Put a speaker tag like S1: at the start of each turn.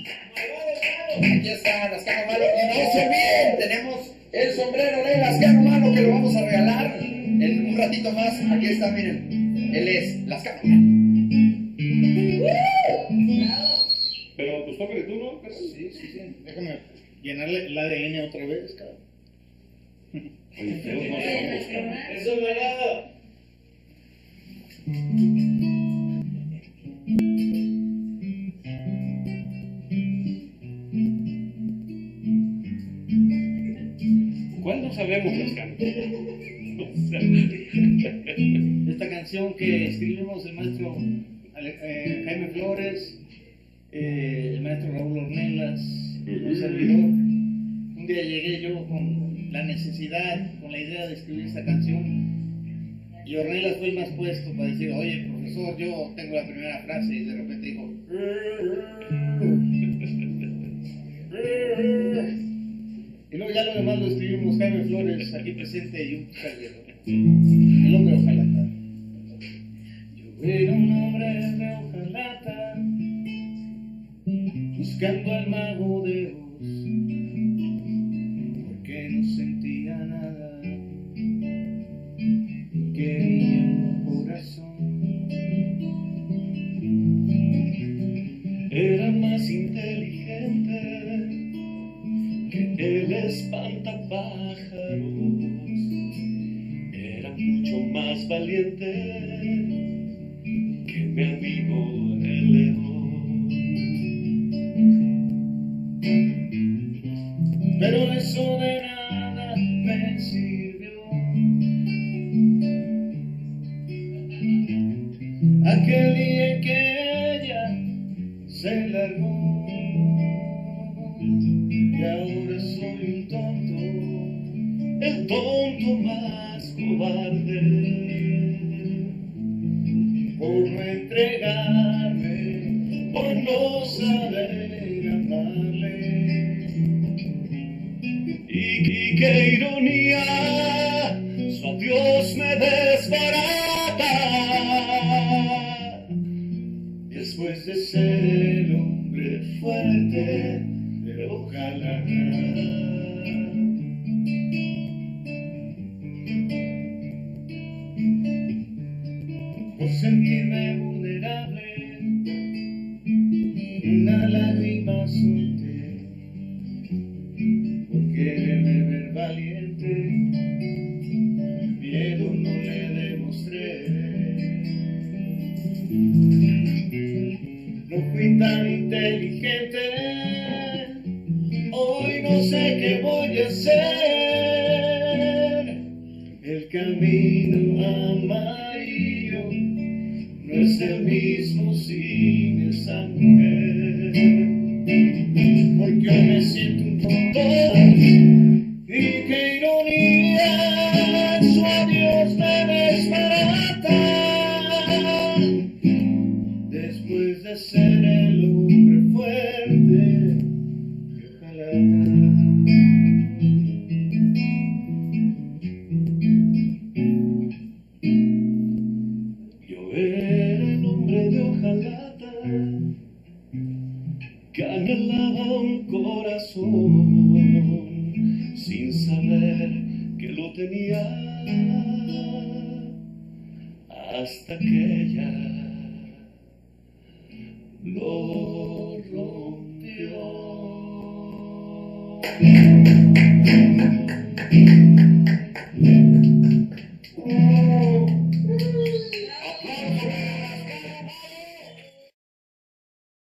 S1: Aquí está Lascano Malo. Y no se olviden, tenemos el sombrero de Lascano Malo que lo vamos a regalar en un ratito más. Aquí está, miren. Él es Lascano Malo.
S2: Pero pues tócale tú, ¿no?
S3: Sí. Déjame llenarle el ADN otra vez, cabrón.
S1: Eso me agrada.
S2: ¿Cuándo sabemos las canciones?
S3: Esta canción que escribimos el maestro Jaime Flores, el maestro Raúl Ornelas, un servidor. Un día llegué yo con la necesidad, con la idea de escribir esta canción, y Ornelas fue el más puesto para decir: oye, profesor, yo tengo la primera frase, y de repente dijo: y luego ya lo demás lo escribimos Jaime Flores, aquí presente, y un servidor, el hombre hojalata. Yo era un hombre de hojalata, buscando al mago de Oz, porque no sentía nada, quería un corazón. Era más inteligente que el espantapájaros, era mucho más valiente que mi amigo el león. Pero eso de nada me sirvió. Aquel día en que ella se largó, y ahora soy un tonto, el tonto más cobarde, por no entregarme, por no saber amarle. Y qué ironía, su adiós me desbarata, después de ser el hombre fuerte de Ojalata. Por sentirme vulnerable, una lágrima solté, por quererme ver valiente, miedo no le demostré. No fui tan inteligente, hoy no sé qué voy a hacer. El camino amarillo no es el mismo sin esa mujer, porque hoy me siento un tonto, y qué ironía, su adiós me desbarata, después de ser el hombre fuerte de Ojalata. Yo era el hombre de Ojalata, que anhelaba un corazón sin saber que lo tenía, hasta que ella lo rompió.